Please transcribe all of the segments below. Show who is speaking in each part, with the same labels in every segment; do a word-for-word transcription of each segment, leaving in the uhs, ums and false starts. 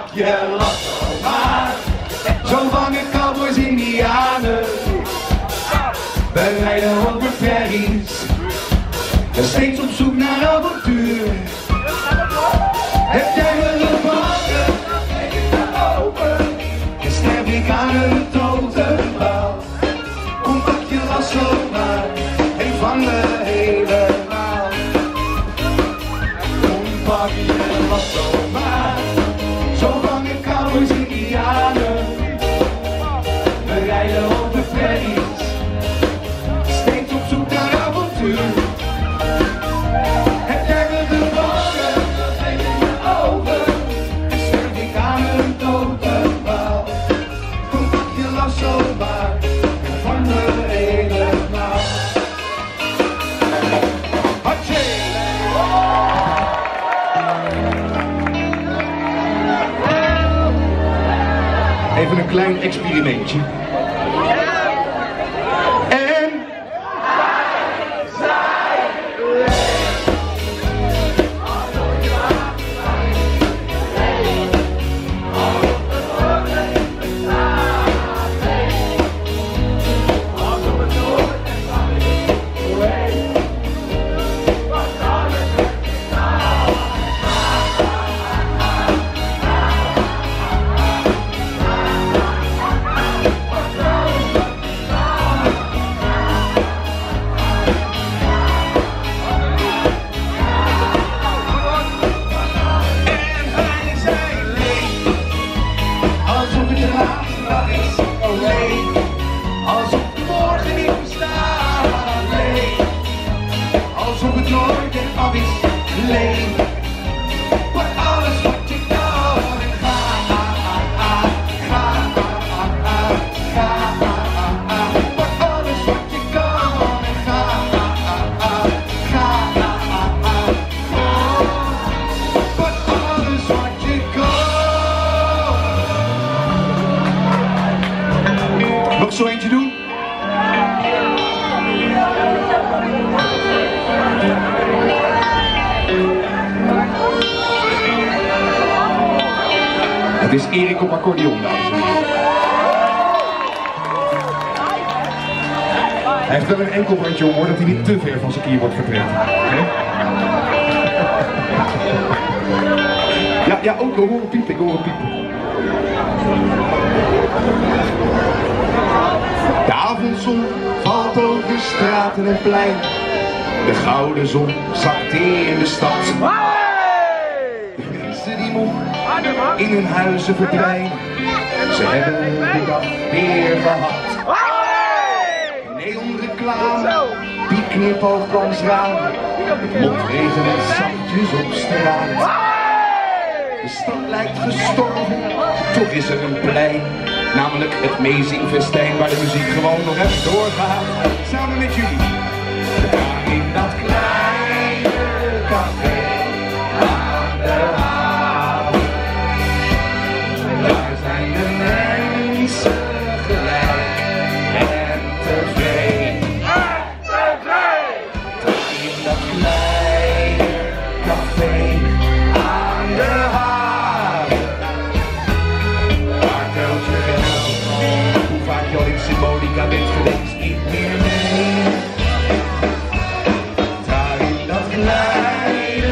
Speaker 1: je lasso maar. Zo vangen cowboys indianen. We rijden over ferries. En steeds op zoek naar avontuur. Heb jij me gevangen? Heb ik me open? En sterf ik aan een totenbouw. Kom pak je lasso maar en vang me helemaal. Kom pak je lasso maar. Zo vangen cowboys indianen. We rijden over ferries. Steeds op zoek naar avontuur. Heb jij me gevangen? Geef in je ogen. En sterf ik aan een totenbouw. Kom pak je lasso maar en vang me helemaal. Hatsje! Even een klein experimentje. En... alsof de morgen niet bestaat, alleen. Alsof het nooit en af is, alleen. Maar alles wat je kan en ga, ga, ga, ga, ga, ga, maar alles wat je kan en ga, ga, ga, ga, maar alles wat je kan. Nog zo eentje doen? Het is Erik op accordeon, dames en heren. Hij heeft wel een enkel bandje om, hoor, dat hij niet te ver van zijn kier wordt getrekt. Ja, ja, ook, ik hoor een piep, ik hoor een piep. De avondzon valt over straten en plein. De gouden zon zakt neer in de stad. De mensen die moe in hun huizen verdwijnen. Ze hebben de dag weer gehad. Neonreclame, die knipoog langs ramen. Motregen en zachtjes op straat. De stad lijkt gestorven, toch is er een plein. Namelijk het meezingfestijn waar de muziek gewoon nog even doorgaat. Samen met jullie. Daar in dat kleine café aan de haven. Daar zijn de mensen gelijk en tevreden. Daar in dat kleine café aan de haven. Daar telt je geld. Hoe vaak je al in symbolica bent geweest, niet meer mee. Daar in dat kleine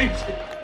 Speaker 2: Vriend.